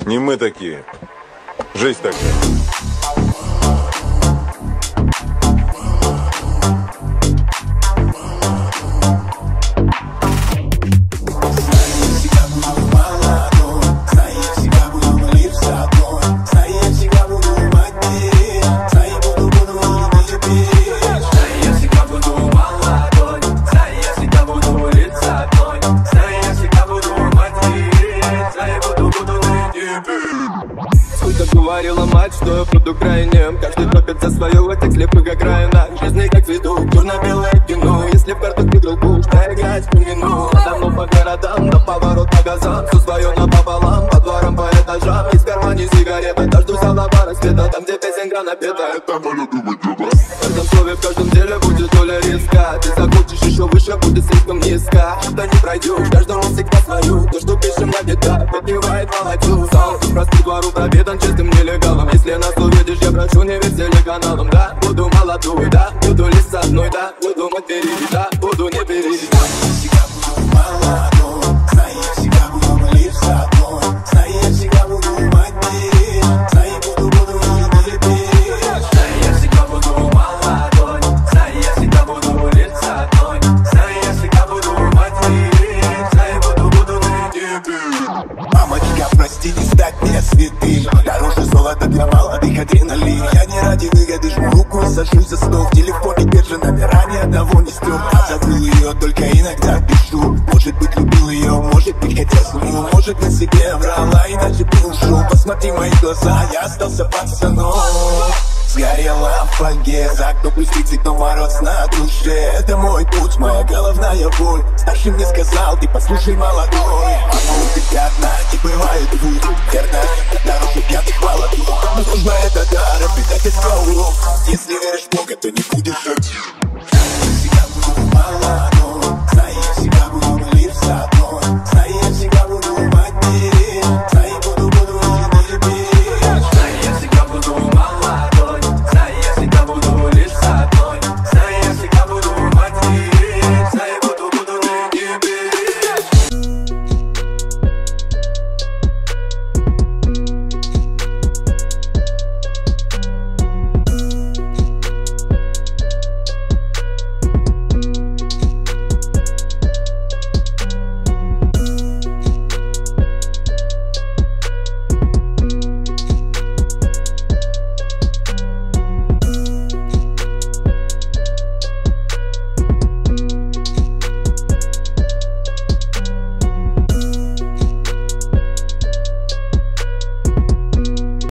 Не мы такие. Жизнь такая. Говорила мать, что я буду крайним. Каждый топит за свою, а так слепых окраин. Жизни как цвету, черно-белое кино. Если в картах выиграл куш, проиграть в мину. Давно по городам, на поворот по газам. Все свое напополам, по дворам, по этажам. Из кармане сигарета, дождусь алого рассвета. Там, где песенка напета, это мой любимый дело. В каждом слове, в каждом деле будет доля риска. Ты захочешь еще выше, будет слишком низко. Да не пройдешь, каждому всегда свою. То, что пишем на гитар, подпевает молодежь. Прости двору пропитан чистым нелегалом. Если нас увидишь, я прошу, не верь телеканалам. Да, буду молодой, да, буду лишь с одной, да, буду мать впереди, да, буду не впереди. Всегда буду молодой, знаю, я всегда буду лишь с одной. Знаю, я всегда буду мать впереди, знаю, буду не впереди. Знаю, я всегда буду молодой, знаю, я всегда буду лишь с одной. Знаю, я всегда буду мать впереди, знаю, буду не впереди. Мамочка, прости, не стать мне святым. Дороже золота для молодых адреналин. Я не ради выгоды жму руку и сажусь за стол. В телефоне держу номера, ни одного не стрём. А забыл ее, только иногда пишу. Может быть, любил ее, может быть, хотел свою. Может, на себе врала, иначе бы ушел. Посмотри мои глаза, я остался пацаном. Сгорела в фольге, за окном плюс 30, но мороз на душе. Это мой путь, моя головная боль. Старший мне сказал, ты послушай, молодой. Мама, ты пятна, не бывает двух.